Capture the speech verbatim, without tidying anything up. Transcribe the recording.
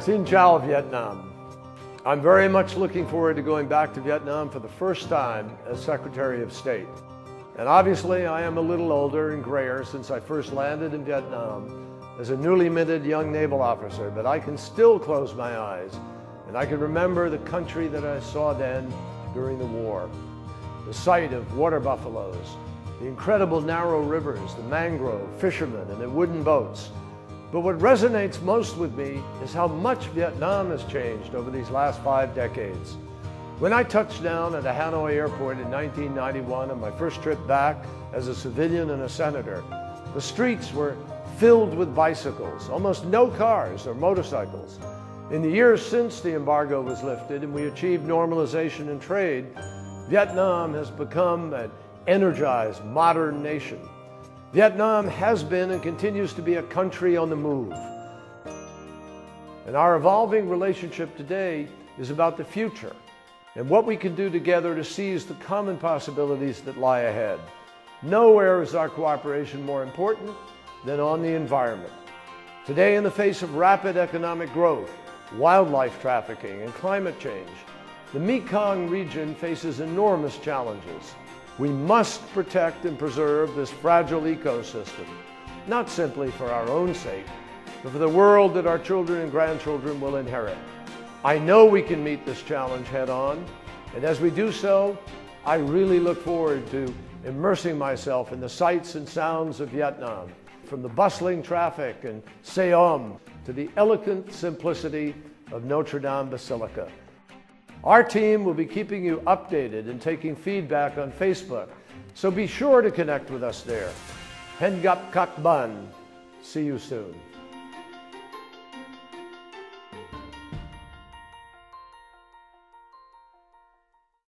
Xin chào, Vietnam. I'm very much looking forward to going back to Vietnam for the first time as Secretary of State. And obviously, I am a little older and grayer since I first landed in Vietnam as a newly minted young naval officer, but I can still close my eyes and I can remember the country that I saw then during the war. The sight of water buffaloes, the incredible narrow rivers, the mangrove, fishermen, and the wooden boats. But what resonates most with me is how much Vietnam has changed over these last five decades. When I touched down at the Hanoi airport in nineteen ninety-one on my first trip back as a civilian and a senator, the streets were filled with bicycles, almost no cars or motorcycles. In the years since the embargo was lifted and we achieved normalization in trade, Vietnam has become an energized, modern nation. Vietnam has been and continues to be a country on the move. And our evolving relationship today is about the future and what we can do together to seize the common possibilities that lie ahead. Nowhere is our cooperation more important than on the environment. Today, in the face of rapid economic growth, wildlife trafficking, and climate change, the Mekong region faces enormous challenges. We must protect and preserve this fragile ecosystem, not simply for our own sake, but for the world that our children and grandchildren will inherit. I know we can meet this challenge head on, and as we do so, I really look forward to immersing myself in the sights and sounds of Vietnam, from the bustling traffic in Seom to the elegant simplicity of Notre Dame Basilica. Our team will be keeping you updated and taking feedback on Facebook, so be sure to connect with us there. Hen Gap Kak Ban. See you soon.